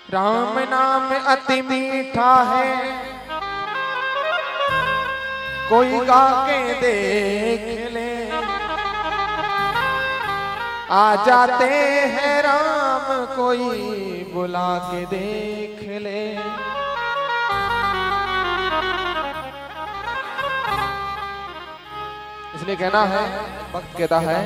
राम नाम अति मीठा है, कोई गा के देख ले। आ जाते हैं राम, कोई बुला के देख ले। इसलिए कहना है, भक्त कहता है,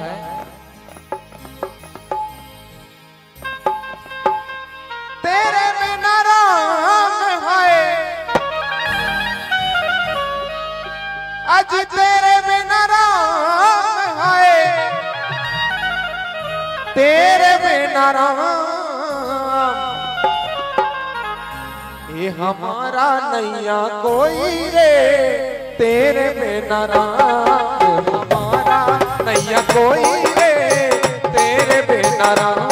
तेरे बिना राम है, आज तेरे बिना राम है, तेरे बिना राम ये हमारा नैया कोई रे, तेरे बिना राम हमारा नैया कोई रे, तेरे बिना राम।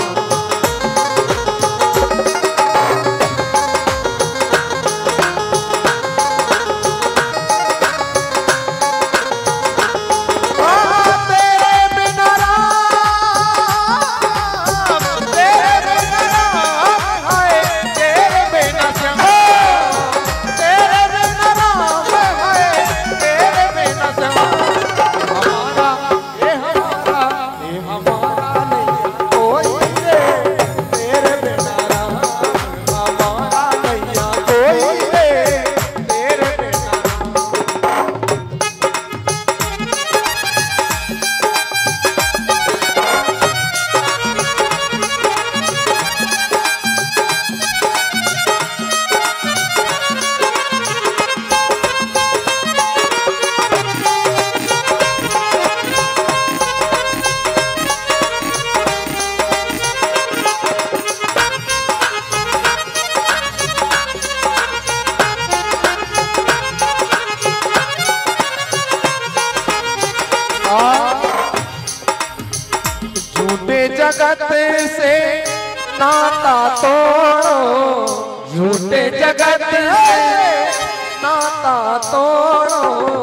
झूठे जगत से नाता तोड़ो, झूठे जगत से नाता तोड़ो।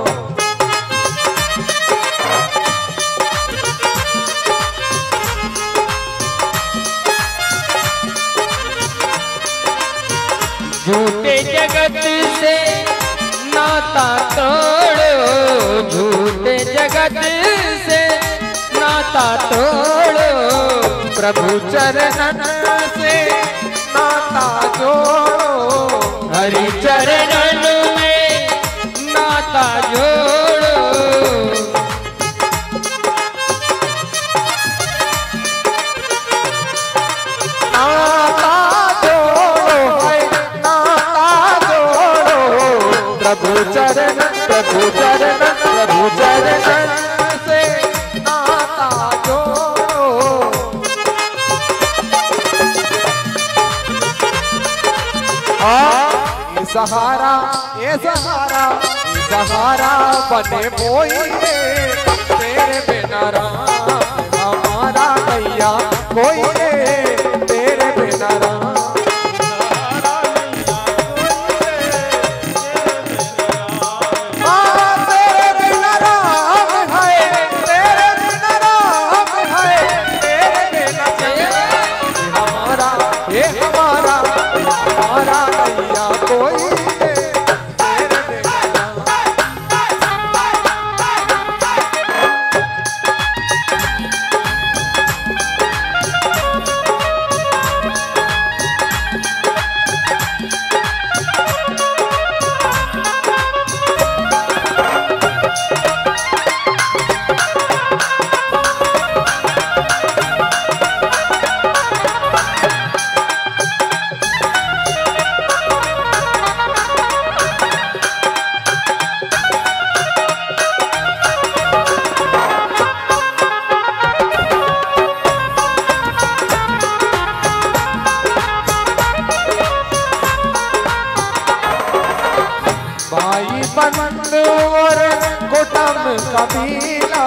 झूठे जगत से नाता तोड़ो, झूठे जगत से नाता तोड़ो। प्रभु चरणन से नाता जोड़ो, हरि चरणन में नाता जोड़ो। नाता जोड़ो है, नाता जोड़ो। प्रभु चरणन, प्रभु चरणन, प्रभु चरणन से नाता जोड़ो। ये सहारा, ये सहारा, ये सहारा बने कोई रे, तेरे बिना राम हमारा नैया कोई रे, तेरे बिना राम। भाई बंधु और कुटुंब कबीला,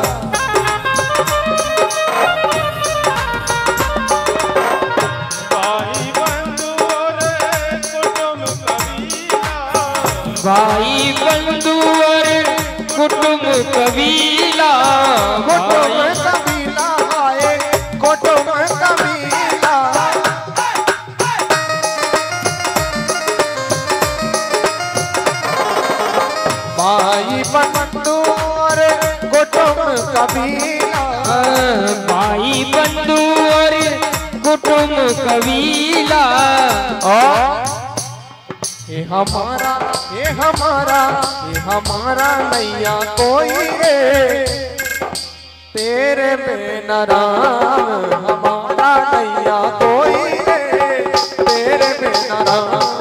भाई बंधु और कुटुंब कबीला, भाई बंधु और कुटुंब कबीला। कुटुंब कबीला आए, कुटुंब कबीला कबीला। भाई बंधु और कुटुंब कबीला। ये हमारा ये हमारा ये हमारा नैया कोई रे तेरे बिना राम। हमारा नैया कोई रे तेरे बिना राम।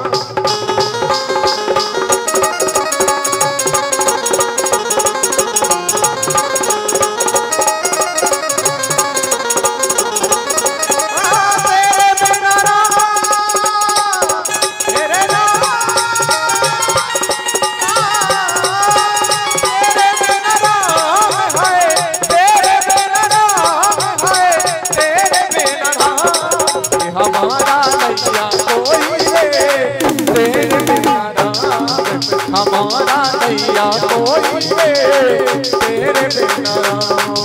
हमारा नैया कोई रे तेरे बिना राम।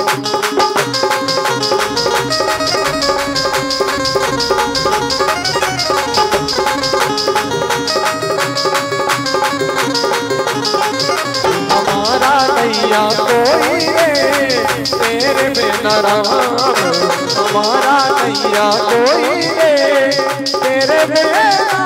हमारा नैया कोई रे तेरे बिना राम। हमारा नैया कोई रे तेरे बिना